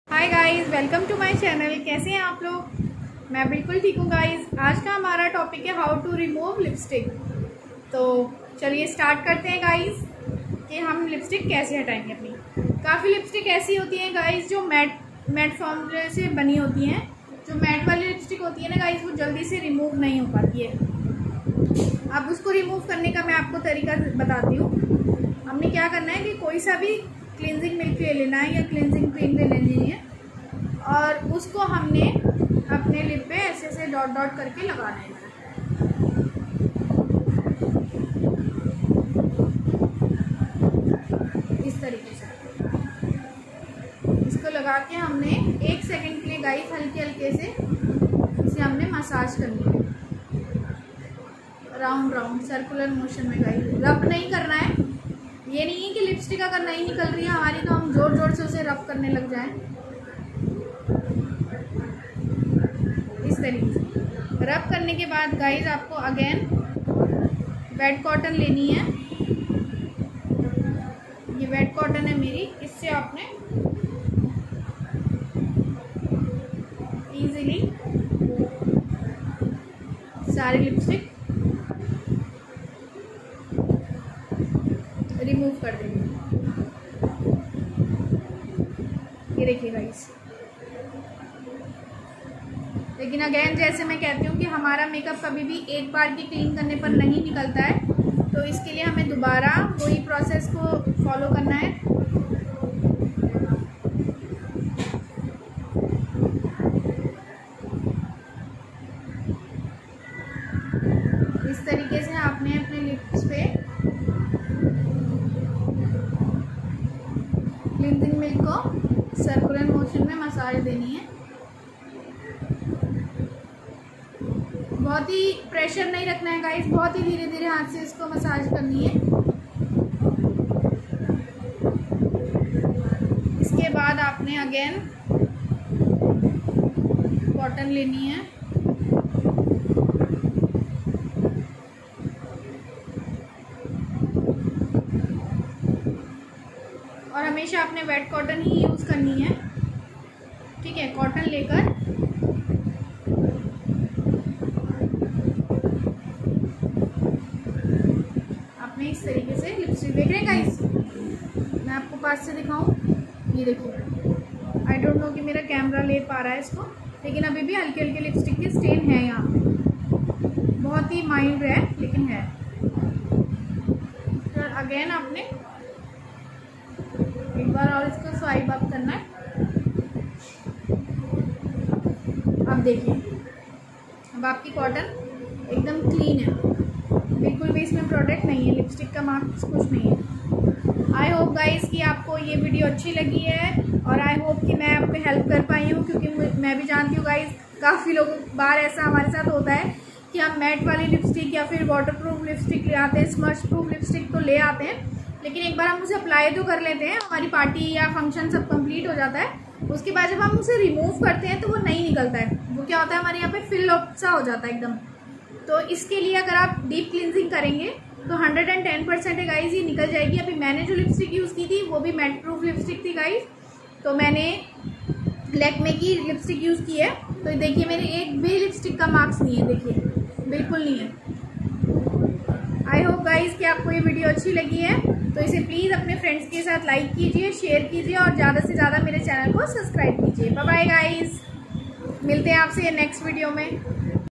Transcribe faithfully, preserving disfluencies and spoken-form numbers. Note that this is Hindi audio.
Hi guys, welcome to my channel. कैसे हैं आप लोग? मैं बिल्कुल ठीक हूँ गाइस। आज का हमारा टॉपिक है हाउ टू रिमूव लिपस्टिक। तो चलिए स्टार्ट करते हैं गाइस कि हम लिपस्टिक कैसे हटाएंगे अपनी। काफ़ी लिपस्टिक ऐसी होती हैं गाइस जो मैट मैट फॉर्मूले से बनी होती हैं। जो मैट वाली लिपस्टिक होती है ना गाइस, वो जल्दी से रिमूव नहीं हो पाती है। अब उसको रिमूव करने का मैं आपको तरीका बताती हूँ। हमने क्या करना है कि कोई सा भी क्लिनजिंग मिल्क ले लेना है या क्लिनजिंग क्रीम ले लेनी है और उसको हमने अपने लिप पे ऐसे ऐसे डॉट डॉट करके लगाना है। इस तरीके से इसको लगा के हमने एक सेकंड के लिए गाइस हल्के हल्के से इसे हमने मसाज करनी है, राउंड राउंड सर्कुलर मोशन में गाइस। रब नहीं करना है, ये नहीं है कि लिपस्टिक अगर नहीं निकल रही है हमारी तो हम जोर जोर से उसे रब करने लग जाएं। इस तरीके से रब करने के बाद गाइस आपको अगेन वेट कॉटन लेनी है। ये वेट कॉटन है मेरी, इससे आपने इजीली सारी लिपस्टिक रिमूव कर देंगे। ये देखिए गाइस। लेकिन अगेन जैसे मैं कहती हूँ कि हमारा मेकअप कभी भी एक बार की क्लीन करने पर नहीं निकलता है, तो इसके लिए हमें दोबारा वही प्रोसेस को फॉलो करना है। इस तरीके से आपने अपने लिप्स पे क्लींजिंग मिल्क को सर्कुलर मोशन में मसाज देनी है। बहुत ही प्रेशर नहीं रखना है गाइस, बहुत ही धीरे धीरे हाथ से इसको मसाज करनी है। इसके बाद आपने अगेन कॉटन लेनी है और हमेशा आपने वेट कॉटन ही यूज़ करनी है, ठीक है। कॉटन लेकर आपने इस तरीके से लिपस्टिक, देख रहे हैं गाइस, मैं आपको पास से दिखाऊं। ये देखिए, आई डोंट नो कि मेरा कैमरा ले पा रहा है इसको, लेकिन अभी भी हल्के हल्के लिपस्टिक के स्टेन है यहाँ पे। बहुत ही माइल्ड है लेकिन है। तो अगेन आपने एक बार और इसको स्वाइप अप करना है। अब देखिए, अब आपकी कॉटन एकदम क्लीन है, बिल्कुल भी इसमें प्रोडक्ट नहीं है, लिपस्टिक का मार्क्स कुछ नहीं है। आई होप गाइस कि आपको ये वीडियो अच्छी लगी है और आई होप कि मैं आपको हेल्प कर पाई हूँ, क्योंकि मैं भी जानती हूँ गाइस काफ़ी लोगों बार ऐसा हमारे साथ होता है कि हम मैट वाली लिपस्टिक या फिर वाटर प्रूफ लिपस्टिक ले आते हैं, स्मच प्रूफ लिपस्टिक तो ले आते हैं, लेकिन एक बार हम उसे अप्लाई तो कर लेते हैं, हमारी पार्टी या फंक्शन सब कंप्लीट हो जाता है, उसके बाद जब हम उसे रिमूव करते हैं तो वो नहीं निकलता है। वो क्या होता है, हमारे यहाँ पे फिल सा हो जाता है एकदम। तो इसके लिए अगर आप डीप क्लिनजिंग करेंगे तो हंड्रेड एंड टेन परसेंट है गाइज, ये निकल जाएगी। अभी मैंने जो लिपस्टिक यूज़ की थी वो भी मैट प्रूफ लिपस्टिक थी गाइज, तो मैंने लैक्मे की लिपस्टिक यूज़ की है। तो देखिए मेरे एक भी लिपस्टिक का मार्क्स नहीं है, देखिए बिल्कुल नहीं है। आई होप गाइज कि आपको ये वीडियो अच्छी लगी है, तो इसे प्लीज़ अपने फ्रेंड्स के साथ लाइक कीजिए, शेयर कीजिए और ज़्यादा से ज़्यादा मेरे चैनल को सब्सक्राइब कीजिए। बाय बाय गाइज, मिलते हैं आपसे नेक्स्ट वीडियो में।